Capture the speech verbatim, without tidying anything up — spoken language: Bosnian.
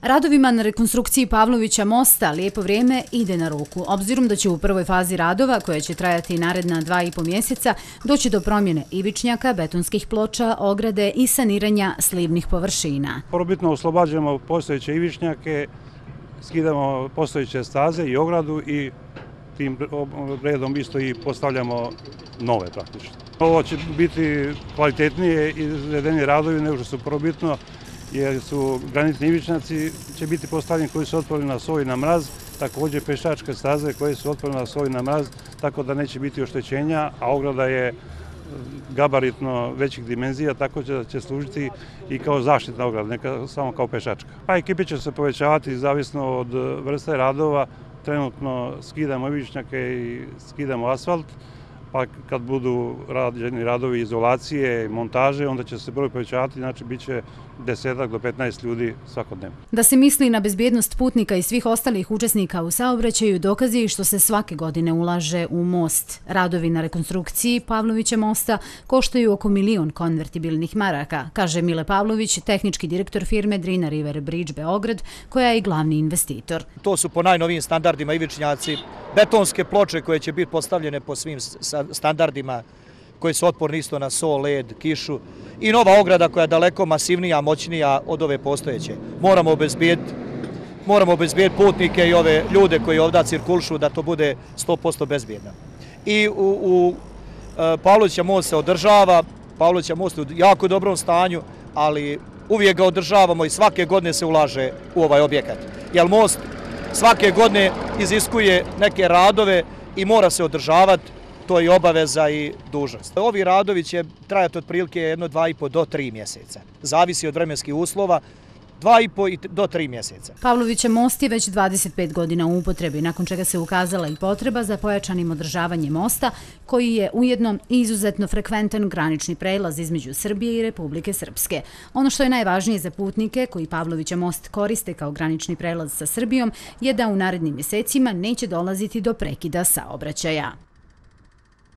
Radovima na rekonstrukciji Pavlovića mosta lijepo vrijeme ide na ruku, obzirom da će u prvoj fazi radova, koja će trajati naredna dva i po mjeseca, doći do promjene ivičnjaka, betonskih ploča, ograde i saniranja slivnih površina. Prvobitno oslobađamo postojeće ivičnjake, skidamo postojeće staze i ogradu i tim redom isto i postavljamo nove praktično. Ovo će biti kvalitetnije izvedeni radovi nego što su prvobitno, jer su granitni ivičnjaci će biti postavljeni koji su otporni na sol i na mraz, također pešačke staze koje su otporne na sol i na mraz, tako da neće biti oštećenja, a ograda je gabaritno većih dimenzija, tako da će služiti i kao zaštitna ograda, ne samo kao pešačka. A ekipe će se povećavati zavisno od vrste radova. Trenutno skidamo ivičnjake i skidamo asfalt, pa kad budu rađeni radovi izolacije i montaže, onda će se broj povećavati, znači bit će desetak do petnaest ljudi svakodnevno. Da se misli na bezbjednost putnika i svih ostalih učesnika u saobraćaju, dokazi je što se svake godine ulaže u most. Radovi na rekonstrukciji Pavlovića mosta koštaju oko milion konvertibilnih maraka, kaže Mile Pavlović, tehnički direktor firme Drina River Bridge Beograd, koja je i glavni investitor. To su po najnovijim standardima ivičnjaci, betonske ploče koje će biti postavljene po svim standardima, koji su otporni isto na sol, led, kišu, i nova ograda koja je daleko masivnija, moćnija od ove postojeće. Moramo obezbijediti moramo obezbijediti putnike i ove ljude koji ovdje cirkulišu da to bude sto posto bezbjedno. I u, u Pavlovića most se održava, Pavlovića most je u jako dobrom stanju, ali uvijek ga održavamo i svake godine se ulaže u ovaj objekat. Jer most svake godine iziskuje neke radove i mora se održavati, to je obaveza i dužnost. Ovi radovi će trajati otprilike jedno dva i po do tri mjeseca. Zavisi od vremenskih uslova, dva i po do tri mjeseca. Pavlovića most je već dvadeset pet godina u upotrebi, nakon čega se ukazala i potreba za pojačanim održavanjem mosta, koji je ujedno izuzetno frekventan granični prelaz između Srbije i Republike Srpske. Ono što je najvažnije za putnike koji Pavlovića most koriste kao granični prelaz sa Srbijom je da u narednim mjesecima neće dolaziti do prekida saobraćaja.